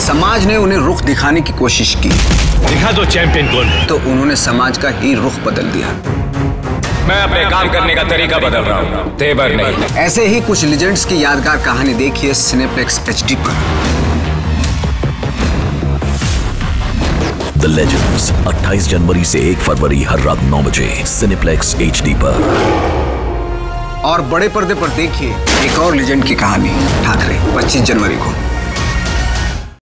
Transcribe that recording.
समाज ने उन्हें रुख दिखाने की कोशिश की। दिखा दो चैंपियन कौन है। तो उन्होंने समाज का ही रुख बदल दिया। मैं अपने काम करने का तरीका बदल रहा हूँ, तेवर नहीं। ऐसे ही कुछ लीजेंड्स की यादगार कहानी देखिए सिनेप्लेक्स HD पर। द लेजेंड्स 28 जनवरी से 1 फरवरी हर रात 9 बजे सिनेप्लेक्स HD पर। और बड़े पर्दे पर देखिए एक और लीजेंड की कहानी ठाकरे 25 जनवरी को।